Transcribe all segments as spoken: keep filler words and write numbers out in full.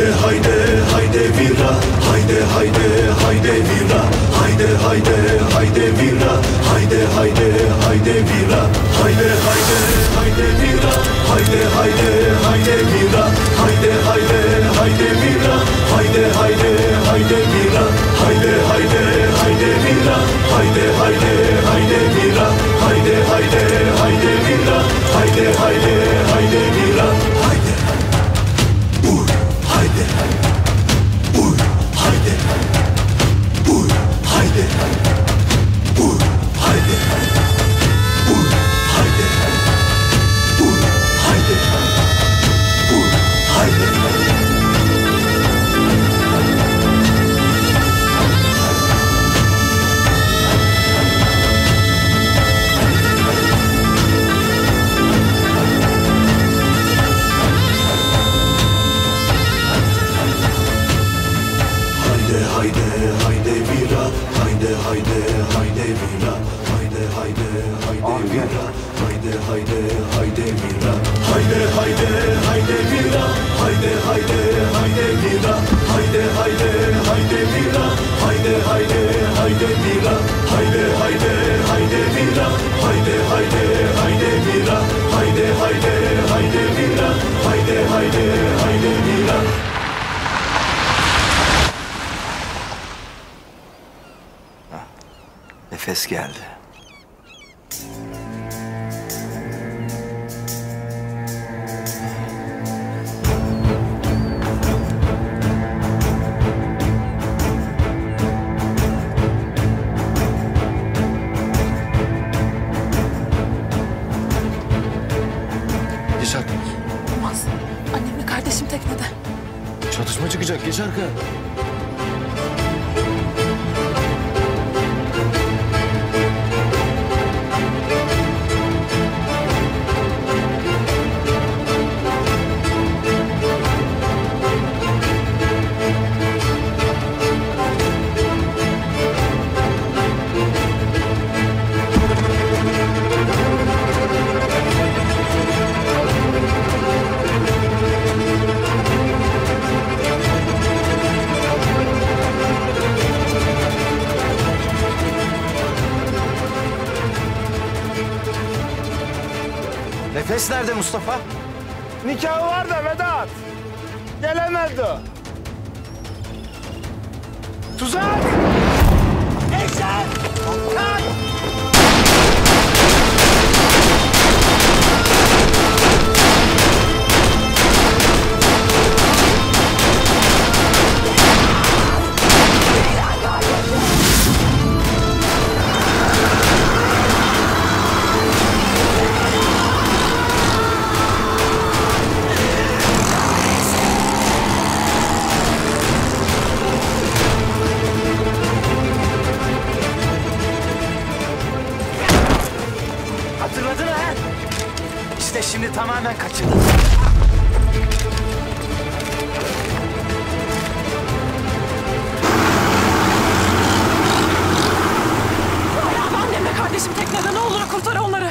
Haydi haydi haydi vira, haydi haydi haydi vira, haydi haydi haydi vira, haydi haydi haydi vira, haydi haydi haydi vira, haydi haydi haydi vira, haydi haydi haydi vira, haydi haydi haydi vira, haydi haydi haydi vira, haydi haydi haydi vira, haydi haydi haydi vira, haydi haydi haydi vira, haydi uy haydi uy haydi uy haydi uy haydi uy haydi uy haydi uy haydi. Haydi haydi vira, haydi haydi haydi vira, haydi haydi haydi vira, haydi haydi haydi vira, haydi haydi haydi vira, haydi haydi haydi vira, haydi haydi haydi vira, haydi haydi haydi vira, haydi haydi haydi vira, haydi haydi haydi vira, haydi haydi haydi vira, haydi haydi haydi vira. Nefes geldi. Geç arkaya. Olmaz. Annemle kardeşim teknede. Çatışma çıkacak. Geç arkaya. Nefes nerede Mustafa? Nikahı var da Vedat. Gelemedi o. Tuzak! Eşek! Kalk! Hatırladın ha? İşte şimdi tamamen kaçırdın. Annemle kardeşim teknede, ne olur kurtar onları.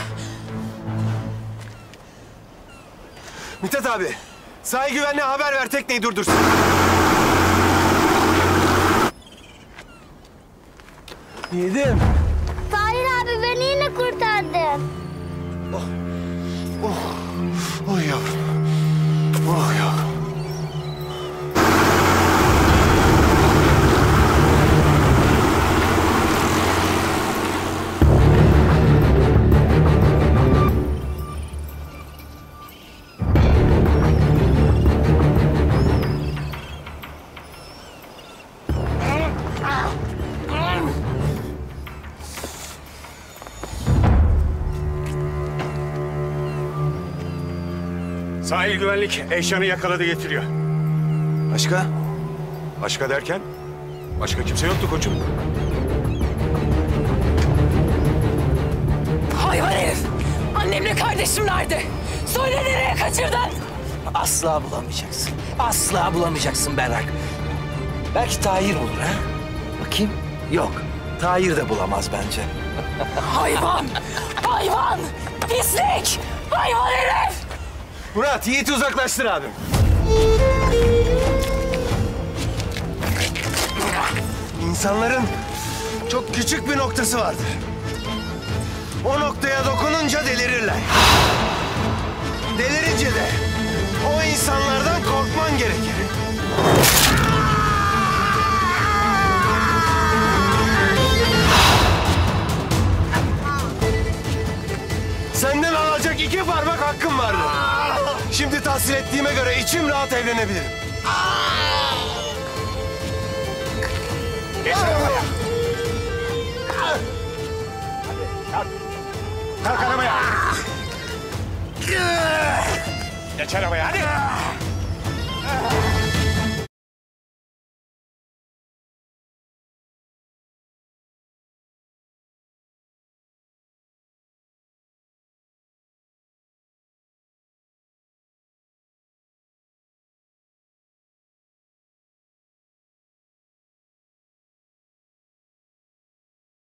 Mithat abi, sahil güvenliğe haber ver, tekneyi durdursun. Yedim. Tahir abi beni yine kurtardın. Oh, oh yavrum. Oh yavrum. Sahil güvenlik Eyşan'ı yakaladı, getiriyor. Başka? Başka derken? Başka kimse yoktu koçum. Hayvan herif! Annemle kardeşim nerede? Söyle, nereye kaçırdın? Asla bulamayacaksın. Asla bulamayacaksın Berrak. Belki Tahir bulur ha? Bakayım. Yok. Tahir de bulamaz bence. Hayvan! Hayvan! Pislik! Hayvan herif! Murat, Yiğit'i uzaklaştır abim. İnsanların çok küçük bir noktası vardır. O noktaya dokununca delirirler. Delirince de o insanlardan korkman gerekir. Senden alacak iki parmak hakkım vardı. Şimdi tahsil ettiğime göre içim rahat evlenebilirim. Geç arabaya. Kalk arabaya. Geç arabaya hadi.